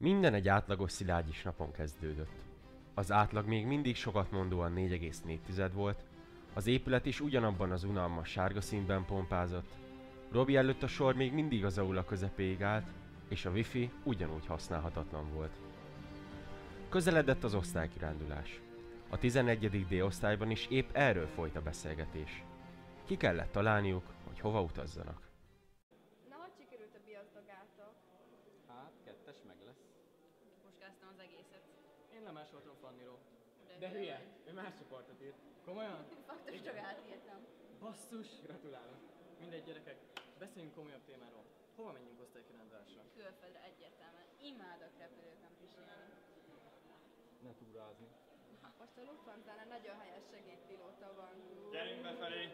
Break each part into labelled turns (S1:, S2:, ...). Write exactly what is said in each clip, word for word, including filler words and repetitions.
S1: Minden egy átlagos szilágyis napon kezdődött. Az átlag még mindig sokat mondóan négy egész négy volt, az épület is ugyanabban az unalmas sárga színben pompázott, Robi előtt a sor még mindig az aula közepéig állt, és a wifi ugyanúgy használhatatlan volt. Közeledett az osztálykirándulás. A tizenegyedik D osztályban is épp erről folyt a beszélgetés. Ki kellett találniuk, hogy hova utazzanak.
S2: Na, hogy sikerült a biaszdagátok?
S3: Hát, kettes meg lesz.
S2: Most kezdtem az egészet.
S3: Én lemásoltam Fanniról.
S2: De,
S3: De hülye, ő más csoportot írt. Komolyan?
S2: Faktos csak átírtam.
S3: Basszus, gratulálok. Mindegy, gyerekek, beszéljünk komolyabb témáról. Hova menjünk osztálykirándulásra?
S2: Külföldre egyértelműen. Imádok repülőkön pisilni.
S3: Ne túrázni.
S2: Most a Lufthansa-nál nagyon helyes segédpilóta van.
S4: Gyerünk befelé!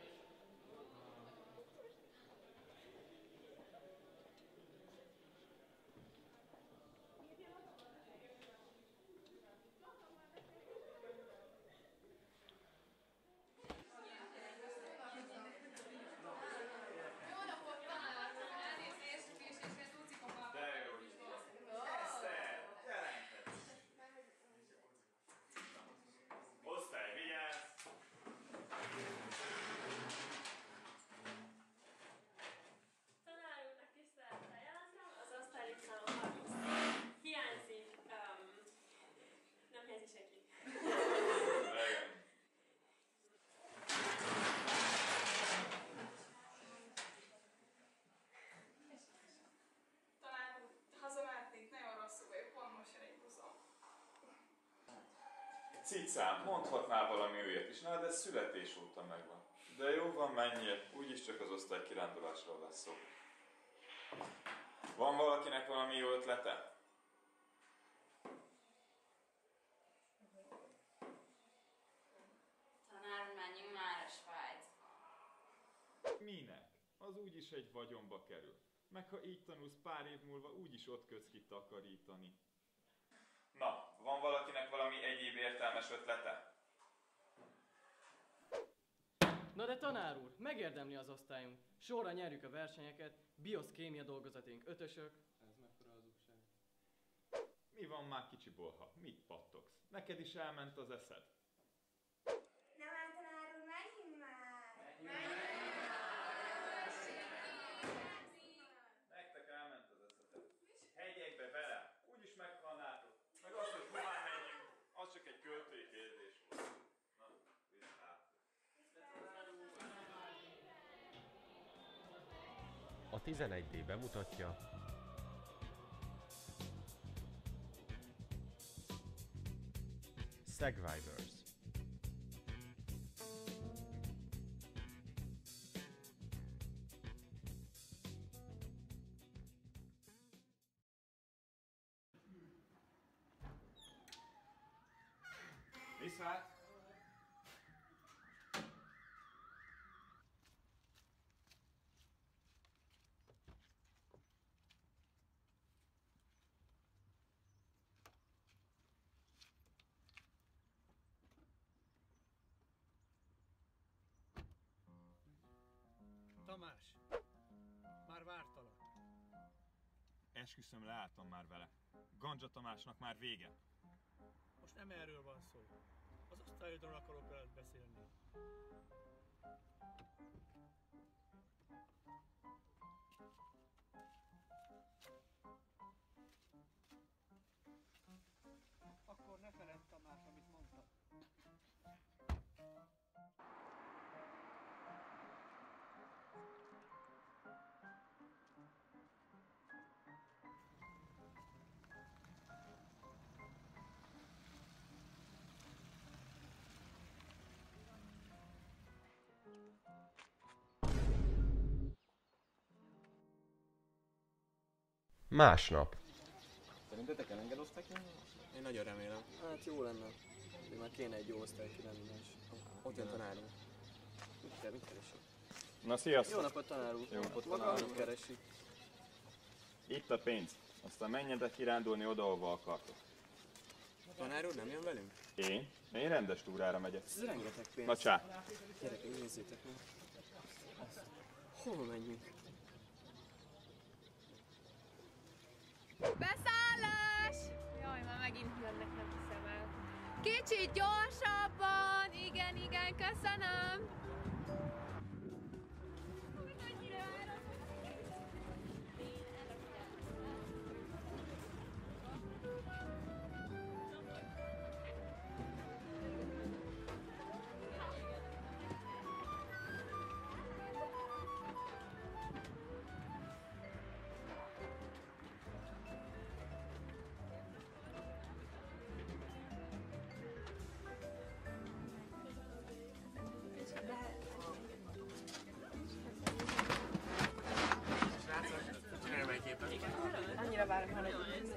S4: Cicám, mondhatnál valami olyat is, na de születés óta megvan. De jó van, menjél, úgyis csak az osztálykirándulásról lesz szó. Van valakinek valami jó ötlete?
S2: Tanár, menjünk már a Svájcba.
S4: Minek? Az úgyis egy vagyonba kerül. Meg ha így tanulsz, pár év múlva úgyis ott kötsz ki takarítani. Na, van valakinek valami egyéb értelmes ötlete?
S3: Na de tanár úr, megérdemli az osztályunk. Sorra nyerjük a versenyeket, biosz-kémia dolgozatunk ötösök. Ez mekkora hazugság.
S4: Mi van már kicsi bolha? Mit pattogsz? Neked is elment az eszed?
S5: Nem áll, tanár úr, menjünk már!
S4: Nektek elment az eszetek. Hegyekbe vele, úgyis meghalnátok. Meg azt, hogy hová menjünk, az csak egy költői kérdés volt. Na, vissza.
S1: A tizenegy D bemutatja Segvivors.
S4: Viszlát!
S6: Tamás, már vártalak.
S4: Esküszöm, leálltam már vele. Gandzsa Tamásnak már vége.
S6: Most nem erről van szó. Az osztályodról akarok veled beszélni. Akkor ne feledd, Tamás, amit mondtam.
S1: Másnap.
S3: Szerintetek elenged osztálykirándulás?
S7: Én nagyon remélem.
S3: Hát jó lenne. De már kéne egy jó osztálykirándulás. Ott jön tanárunk. Mit kell, mit keresi?
S4: Na, sziasztok!
S3: Jó napot, tanár úr!
S4: Jó
S3: napot, tanár úr! Keresi.
S4: Itt a pénz. Aztán menjetek kirándulni oda, ahova akartok.
S7: Tanár úr nem jön velünk?
S4: Én? Én rendes túrára megyek.
S3: Ez rengeteg pénz.
S4: Na csá!
S3: Gyerekek, nézzétek meg. Hova menjünk?
S2: Beszállás!
S8: Jaj, már megint jönnek, nem hiszem el. Kicsit gyorsabban! Igen, igen, köszönöm!
S2: Annyira várom, hogy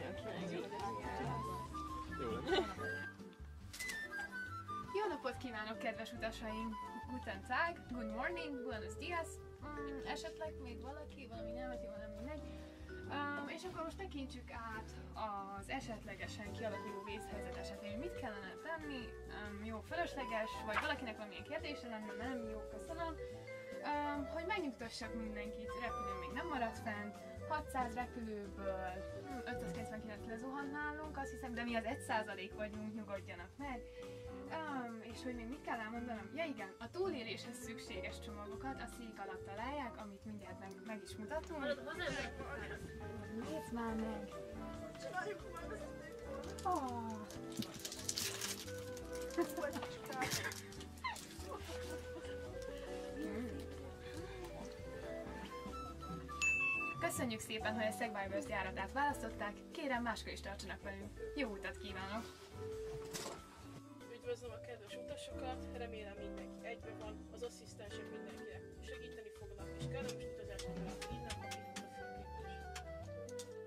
S8: Jó napot kívánok, kedves utasaink! Guten Tag, good morning, buenos dias. Mm, esetleg még valaki, valami nevet, jó, nem mindegy. Um, és akkor most tekintsük át az esetlegesen kialakuló vészhelyzet esetén, mit kellene tenni. Um, jó, fölösleges, vagy valakinek valamilyen kérdése lenne, nem jó, köszönöm. Um, hogy megnyugtassak mindenkit, repülő még nem maradt fent, hatszáz repülőből ötszázkilencvenkilenc lezuhant nálunk, azt hiszem, de mi az egy százalék vagyunk, nyugodjanak meg. Um, és hogy még mit kell elmondanom? Ja igen, a túléléshez szükséges csomagokat a szék alatt találják, amit mindjárt meg, meg is mutatunk. Nézd már meg! Oh. Köszönjük szépen, hogy a Segway járatát választották, kérem máskor is tartsanak velünk. Jó utat kívánok!
S9: Üdvözlöm a kedves utasokat, remélem mindenki egyben van, az asszisztensek mindenkinek segíteni fognak, és kellemes utazást kívánok innen, akik a főképzés.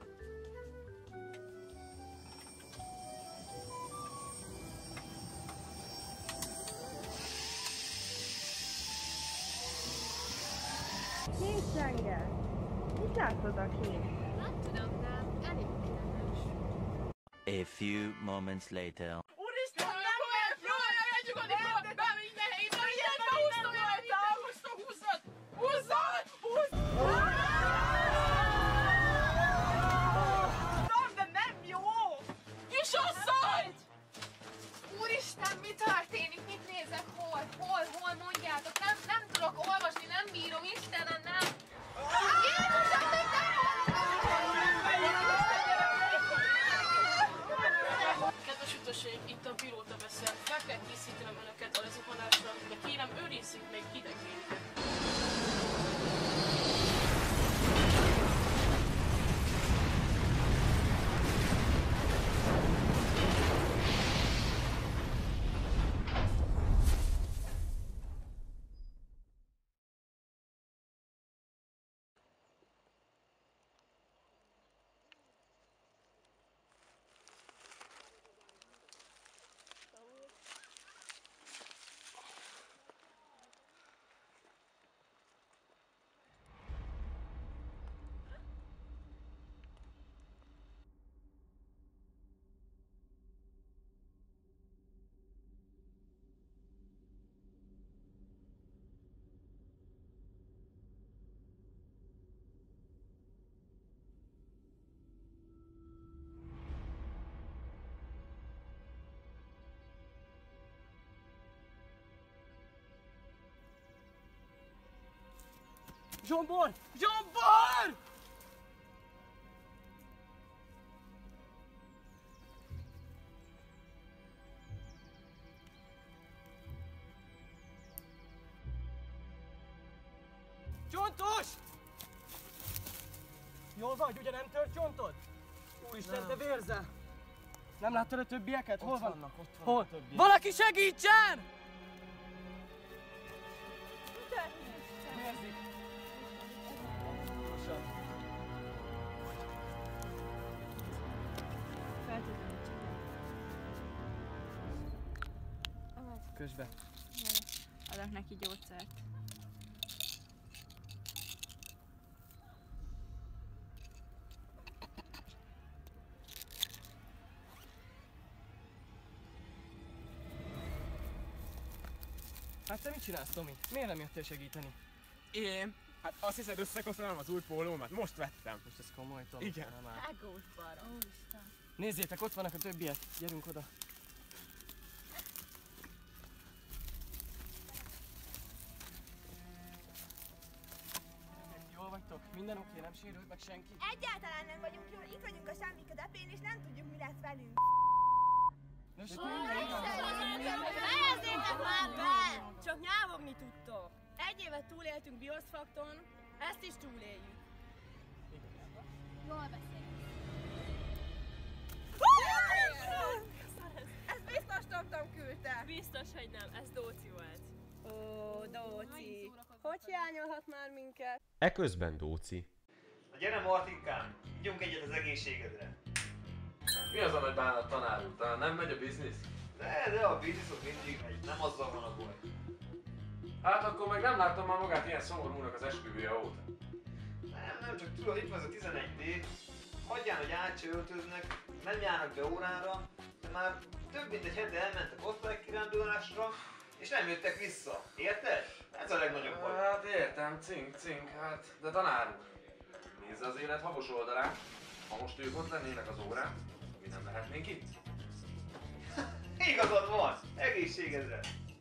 S2: Készsengel! Mit látod a kép?
S8: Nem tudom, de elég kellemes.
S10: A few moments later.
S9: Úristen, nem lehet! Jól, elgyugodni fog! Be minden helyben! Ilyet behúztam rajta! Húztam, húzzad! Húzzad! Húzzad! De nem jó! Kis asszony!
S8: Úristen, mi történik? Mit nézek? Hol? Hol? Hol? Mondjátok! Nem, nem tudok olvasni, nem bírom, Istenem, nem! Jézusom, még nem
S9: Kedves utasaim, itt a pilóta beszél. Fel kell készítenem önöket a lezuhanásra, de kérem, őrizzék még idegvénüket.
S3: Zsombor! Zsombor! Csontos! Jól vagy, ugye nem tört csontod? Úristen, te vérzel! Nem láttad a többieket? Hol vannak? Ott vannak. Hol? Valaki segítsen! Vérzik. Közbe.
S2: Adok neki gyógyszert.
S3: Hát te mit csinálsz, Tomi? Miért nem jöttél segíteni?
S7: Én? Hát azt hiszed, összekoszolom az új pólómat? Most vettem.
S3: Most ez komoly, Tomi?
S7: Igen.
S3: Nem áll.
S2: Ágós barom. Úristen.
S3: Nézzétek, ott vannak a többiek. Gyerünk oda. Jól vagytok? Minden oké? Nem sérült meg senki?
S5: Egyáltalán nem vagyunk jól, itt vagyunk a semmi közepén, és nem tudjuk, mi lesz velünk.
S9: Fejezzétek már be! Csak nyávogni tudtok. Egy évet túléltünk Bioszfakton, ezt is túléljük.
S8: Jól beszélsz.
S5: Ez biztos Tomtom küldte.
S9: Biztos, hogy nem, ez Dóci volt. Ó, Dóci. Hogy hiányolhat már minket?
S1: Eközben Dóci.
S11: Na gyere Martinkám, ígyunk egyet az egészségedre.
S12: Mi az a nagy bánat, tanár úr? Talán nem megy a biznisz?
S11: De, de a bizniszok mindig megy, nem azzal van a baj.
S12: Hát akkor meg nem láttam már magát ilyen szomorúnak az esküvője óta.
S11: Nem, nem, csak tudod, itt van ez a tizenegy dé, hagyján, hogy át se öltöznek, nem járnak be órára, de már több mint egy hete elmentek osztálykirándulásra, és nem jöttek vissza. Érted? Ez a legnagyobb baj.
S12: Hát értem, cink, cink, hát, de tanár úr. Nézze az élet habos oldalán. Ha most ők ott lennének az órán, mi nem lehetnénk itt?
S11: Igazad van! Egészségedre!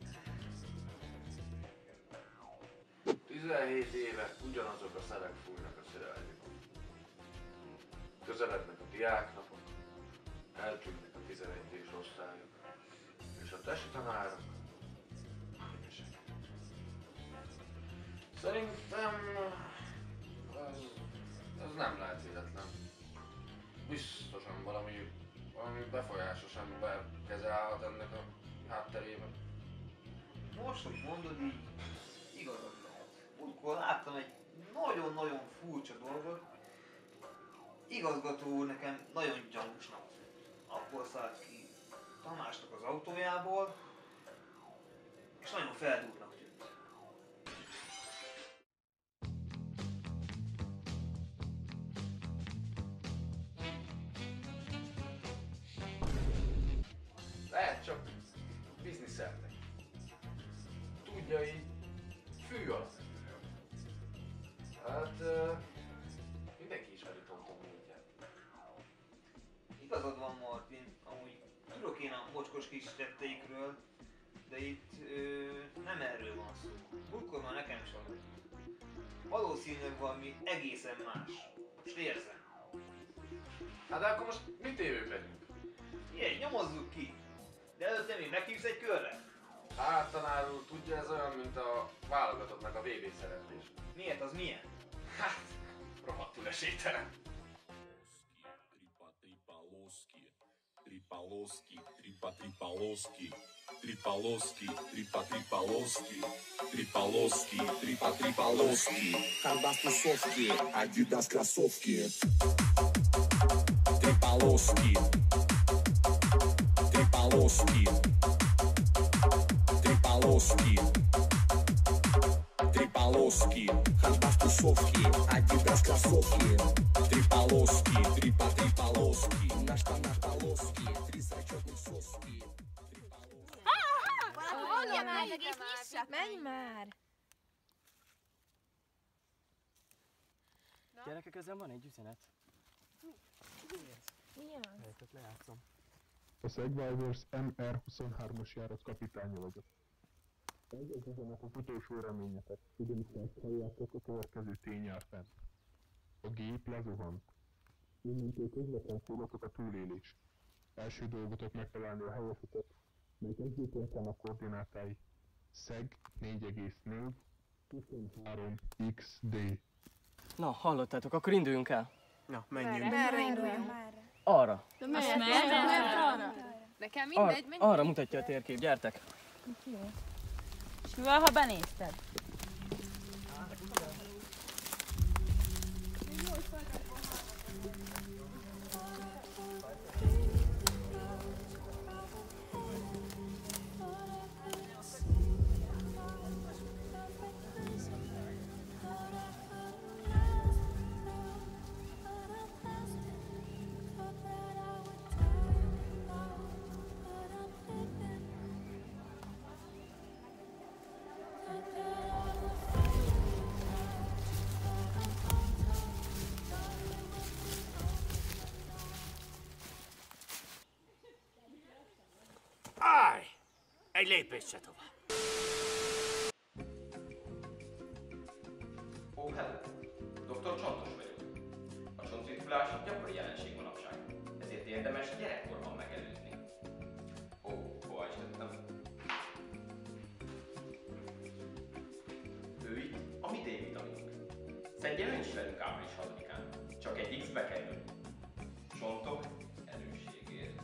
S12: tizenhét éve ugyanazok a szelek fújnak a szirálykon. Közelednek a diáknapok, eltűnnek a tizenegy dés osztályok, és a tesi tanárok üresek. Szerintem ez, ez nem lehet véletlen. Biztosan valami, valami befolyásos ember keze állhat ennek a hátterében.
S11: Most, hogy mondod így, igazad lehet. Múltkor láttam egy nagyon-nagyon furcsa dolgot. Igazgató úr nekem nagyon gyanúsnak. Akkor szállt ki Tamásnak az autójából, és nagyon feldúrnak tűnt.
S12: Lehet csak bizniszeltek. Tudja így fű alatt. Hát uh, mindenki ismeri Tomtom módját.
S11: Igazad van, Martin, amúgy tudok én a mocskos kis tetteikről, de itt ö, nem erről van szó. Múltkor már nekem is van. Valószínűleg valami egészen más. Most érzem.
S12: Hát de akkor most mit tévőkedünk?
S11: Ilyen, nyomozzuk ki! De előtte még meghívsz egy körre?
S12: Hát tanár úr, tudja, ez olyan, mint a válogatottnak a vé bé szereplés.
S11: Miért? Az milyen?
S12: Hát, rohadtul esélytelen.
S13: Tripaloski, tripa tripaloski, tripaloski, tripa tripaloski, tripaloski, tripa tripaloski, Harbastusovki, Adidas кроссовки, tripaloski, tripaloski, tripaloski, tripaloski, Harbastusovki, Adidas кроссовки, tripaloski, tripa tripaloski, на штанах полоски, три зачетных соски.
S5: Mondja már, egész nyissak! Menj már!
S3: Gyerekek, ezen van egy üzenet.
S9: Mi az?
S3: Helyeket lejátszom.
S14: A Segwivers em er huszonhármas járat kapitánya vagyok. Ez az üzenet az utolsó reményetek, ugyanis meghalljátok a következő tényel fenn. A gép lezuhant. Innentől közvetlen célotok a túlélés. Első dolgotok megtalálni a helyes utat, mely kezdőpontjának a koordinátái Szeg négy egész négy huszonhárom iksz dé.
S3: Na, hallottátok, akkor induljunk el.
S7: Na, menjünk.
S8: Merre induljunk?
S3: Arra.
S8: De miért? Miért arra? Nekem mindegy,
S3: Ar-
S8: menjünk.
S3: arra mutatja a térkép, gyertek.
S15: És mivel, ha benézted?
S16: Egy lépést se tovább.
S17: Ó, hello! doktor Csontos vagyok. A csontritkulás gyakori jelenség manapság, ezért érdemes gyerekkorban megelőzni. Ó, hova is tettem? Ő itt a mi D-vitaminunk. Szedje ön is velünk április hatodikán. Csak egy X-be kerül. Csontok erősségért.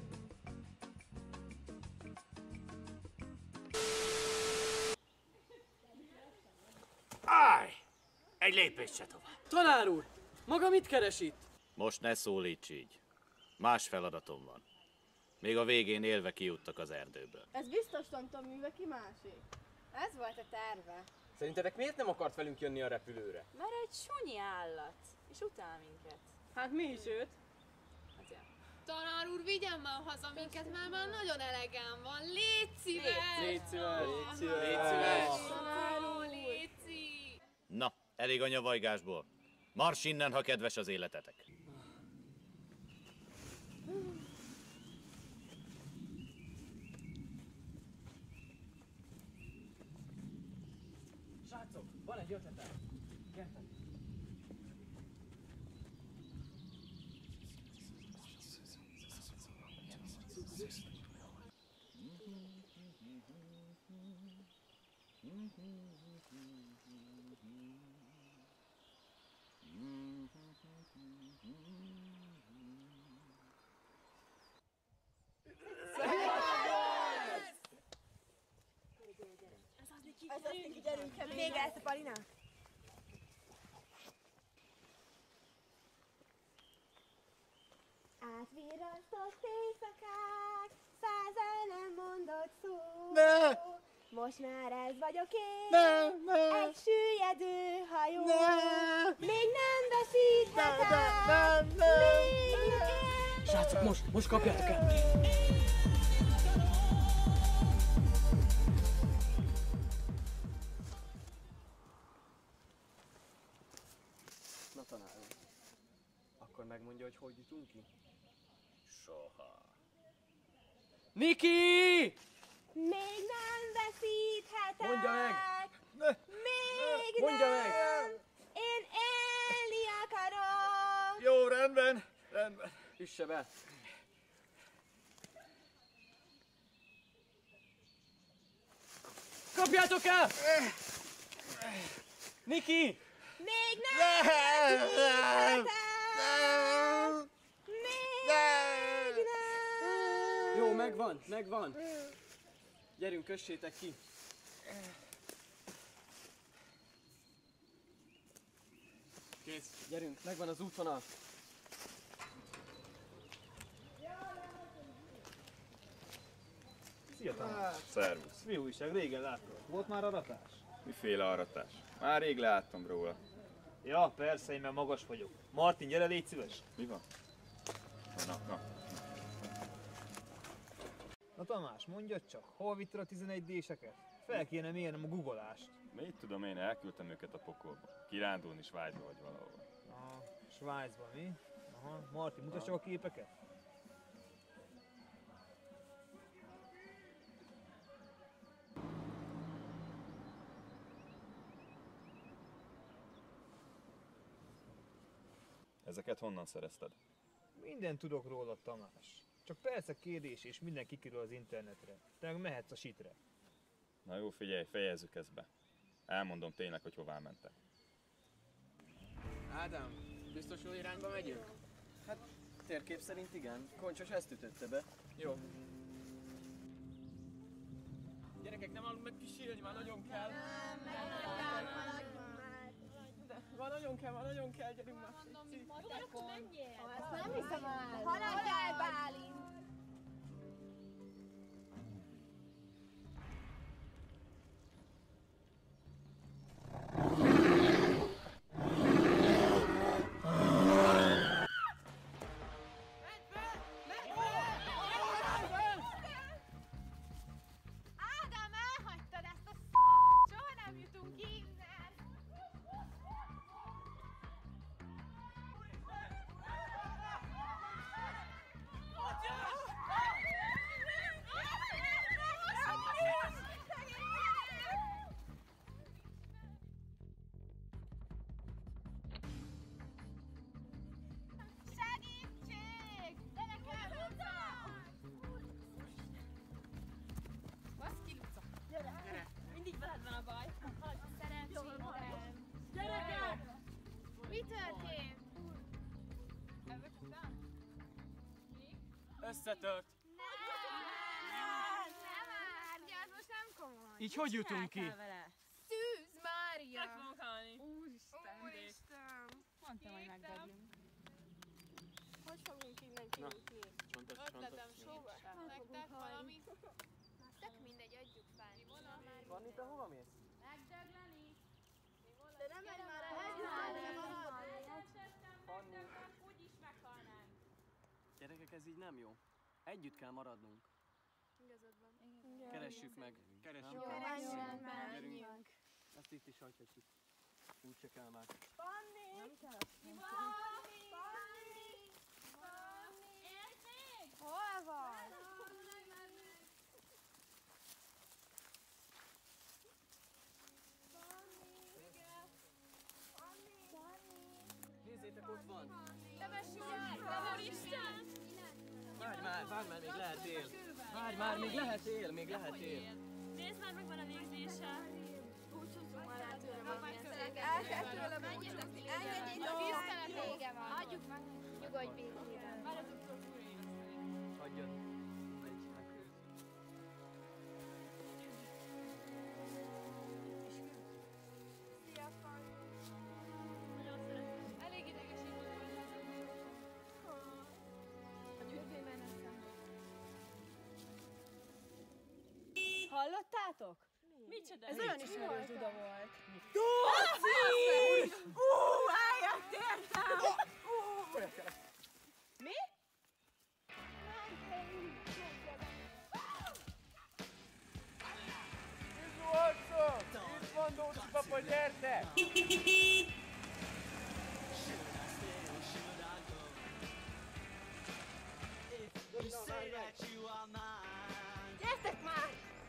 S16: Állj! Egy lépést se tovább.
S3: Tanár úr! Maga mit keres itt?
S18: Most ne szólíts így. Más feladatom van. Még a végén élve kijuttak az erdőből.
S2: Ez biztos Tonton műve ki másé. Ez volt a terve.
S19: Szerintetek miért nem akart velünk jönni a repülőre?
S15: Mert egy sunyi állat, és utál minket.
S9: Hát mi is őt?
S15: Azért.
S8: Tanár úr, vigyen már haza minket, mert már nagyon elegem van. Légy szíves!
S19: Légy szíves!
S8: Légy
S19: szíves! Légy szíves!
S8: Tanár úr, légy szíves!
S18: Na, elég a nyavajgásból. Mars innen, ha kedves az életetek.
S3: Srácok, van egy ötletem. Gyertek!
S5: Ez az, Niki, gyerünk, vége ezt a palinát. Átvirasztott éjszakák, százal nem mondott szó.
S6: Ne!
S5: Most már ez vagyok én,
S6: Ne, ne!
S5: egy süllyedő hajó.
S6: Ne!
S5: Még nem veszíthetem,
S6: Ne, ne, ne,
S5: még nem.
S3: Srácok, most, most kapjátok el!
S19: Na tanár úr, akkor megmondja, hogy hogy jutunk ki?
S18: Soha.
S3: Niki!
S5: Még nem veszíthetek.
S3: Mondja meg!
S5: Még
S3: Mondja
S5: nem.
S3: meg!
S5: Én élni akarok.
S19: Jó, rendben, rendben. Üsse be.
S3: Kapjátok el! Niki!
S5: Még nem veszíthetek. Még nem.
S3: Jó, megvan, megvan. Gyerünk, kössétek ki. Kész, gyerünk, megvan az útvonal.
S4: Szia, Tamás! Szervusz!
S6: Mi újság? Régen láttam. Volt már aratás?
S4: Miféle aratás? Már rég láttam róla.
S6: Ja, persze, én már magas vagyok. Martin, gyere, légy szíves!
S4: Mi van? Na, na, na.
S6: Na Tamás, mondjad csak, hol vitted a tizenegy déseket? Fel kéne mérnem a guggolást.
S4: Mit tudom én, elküldtem őket a pokolba. Kirándulni Svájcba vagy valahol.
S6: Aha, Svájcban mi? Aha, Martin, mutasd csak a képeket.
S4: Ezeket honnan szerezted?
S6: Mindent tudok róla, Tamás. Csak persze kérdés, és minden kikerül az internetre. Te meg mehetsz a sitre.
S4: Na jó, figyelj, fejezzük ezt be. Elmondom tényleg, hogy hová mentek.
S19: Ádám, biztos jó irányba megyünk? Hát, térkép szerint igen. Koncsos ezt ütötte be. Jó. Gyerekek, nem állunk meg kísérni, már nagyon kell. Nem, De, már nagyon kell, már nagyon kell, gyerünk már. Mondom, mint matekon.
S5: Ezt nem hiszem el. Haladjál, Bálint.
S8: Ádám, elhagytad ezt a sz***! Soha nem jutunk innen!
S9: Atya!
S8: történt? Ezek után?
S3: Összetört.
S8: Nem várj, az most nem komoly.
S3: Így hogy jutunk ki?
S8: Szűz Mária!
S9: Meg fogunk halni.
S8: Úristen! Úristen!
S15: Mondtam, hogy megdöglünk.
S9: Hogy fogunk innen kijutni?
S3: Csontos,
S8: Ötletem,
S3: csontos.
S8: sóba. Nektek valami? Tök mindegy, adjuk fel.
S3: Fanni, te hova mész?
S8: Megdögleni.
S9: De nem megy már el.
S3: Fanni.
S9: Úgyis meghalnánk.
S3: Gyerekek, ez így nem jó. Együtt kell maradnunk.
S9: Igazad van.
S3: Keressük meg. Keressük
S8: Jó,
S3: meg.
S8: menjünk,
S3: Gyerünk.
S8: menjünk.
S3: Ezt itt is hagyhatjuk. Úgy se kell már.
S9: Fanni!
S8: Nem kell.
S9: Fanni! Fanni! Fanni! Érték?
S8: Hol vagy?
S3: Nézzétek, ott van.
S9: Temessük el! Úristen!
S3: Várj már, várj már, még lehet él. Várj már, még lehet él, még lehet él.
S9: Nézd már, megvan a légzése.
S8: Búcsúzzunk már el tőle valamilyen
S9: El kell tőle
S8: Menjetek,
S9: búcsúzni.
S8: engedjétek,
S9: Engedjétek,
S8: a
S9: engedjétek.
S8: víztelen vége van. Adjuk meg, nyugodj békében.
S9: Várj, a doktor úr éjjel.
S3: Hagyjad. Mindegy, megküld.
S9: Szia, Fanni! Nagyon szeretem. Elég idegesítő volt ez a búcsú. A gyűjtőben eszem.
S15: Hallottátok?
S9: Micsoda?
S15: Ez olyan ismerős duda volt.
S9: Dóci!
S15: Ú, eljött értem! Mi?
S6: Zuhanyszom! Itt van Dóci papa, gyerte!
S9: Gyertek már!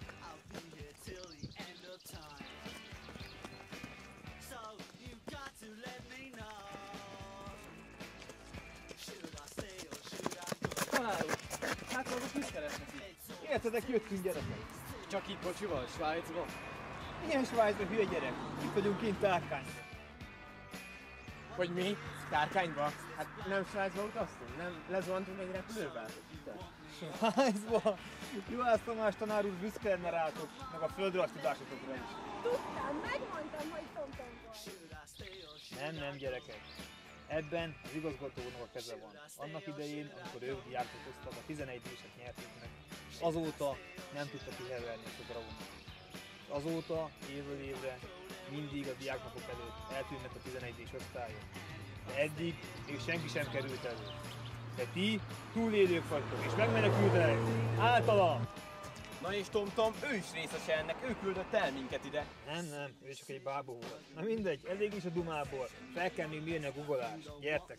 S3: Tanár úr, hát maguk mit keresnek itt?
S6: Értedek, jöttünk gyerekek!
S3: Csak itt kocsival, Svájcban?
S6: Milyen Svájcban, hülye gyerek? Itt vagyunk kint Tárkányban.
S19: Hogy mi? Tárkányba? Hát nem Svájcba utaztunk? Nem lezuhantunk egy repülővel?
S6: Svájcban? Juhász Tamás tanár úr büszke lenne rátok, meg a földrajz tudásotokra is.
S9: Tudtam, megmondtam, hogy tomtom van.
S6: Nem, nem gyerekek. Ebben az igazgatónak a keze van. Annak idején, amikor ők diákok hoztak, a tizenegy díjat nyerték meg. Azóta nem tudtak kiheverni ezt a dragonot. Azóta, évről évre, mindig a diáknapok előtt eltűnnek a tizenegy díjas osztályok. De eddig még senki sem került elő. De ti túlélők vagytok, és megmenekültek általam!
S19: Na és Tomtom, ő is részese ennek, ő küldött el minket ide.
S6: Nem, nem, ő csak egy bábó volt. Na mindegy, elég is a dumából. Fel kell még mérni a guggolást. Gyertek!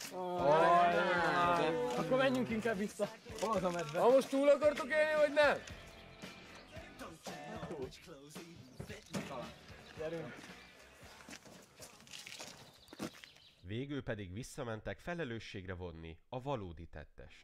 S19: Akkor menjünk inkább vissza. Hol az a medve? Ha most túl akartok élni, vagy nem?
S6: Gyerünk!
S1: Végül pedig visszamentek felelősségre vonni a valódi tettest.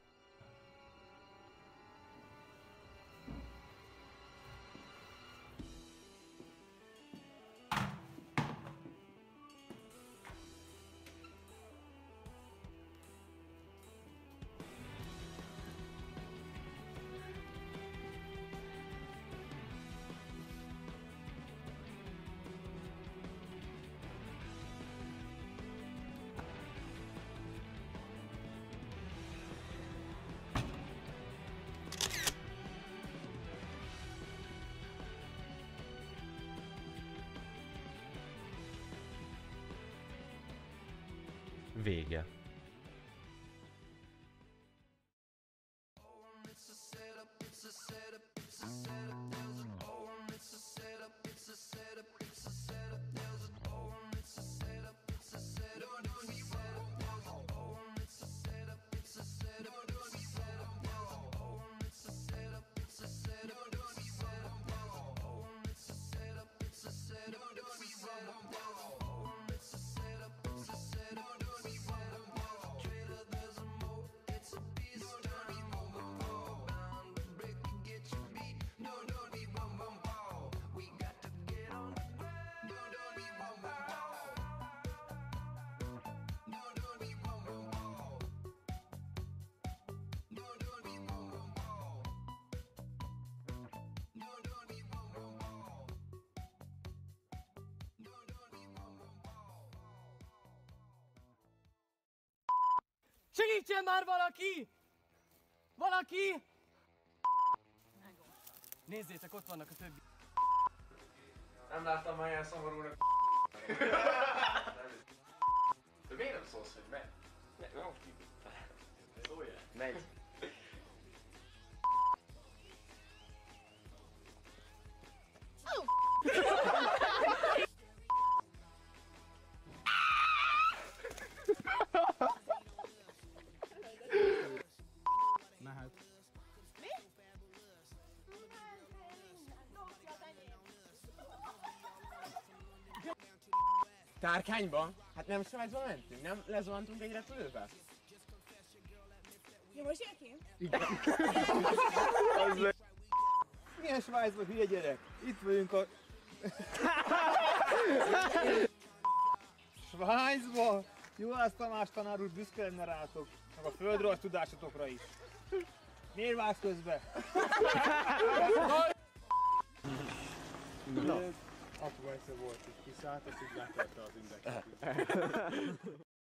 S1: Vége.
S13: It's a setup, it's a setup, it's a setup.
S3: Segítsen már valaki! Valaki! Nézzétek, ott vannak a többi.
S12: Nem láttam már ilyen szomorúnak. De miért nem szólsz, hogy megy?
S17: Ne, nem ki.
S12: Szóljál.
S17: Megy.
S6: Mehet.
S19: Tárkányba? Hát nem Svájcba mentünk? Nem lezuhantunk egy repülőbe?
S15: Jó, most jön ki?
S6: Milyen Svájcba, hülye gyerek? Itt vagyunk a... Svájcba? Juhász Tamás tanár úr büszke lenne rátok, meg a földrajz tudásotokra is. Miért vágsz közbe?
S19: Na. Apu egyszer volt, hogy kiszállt, és így letette az indexet.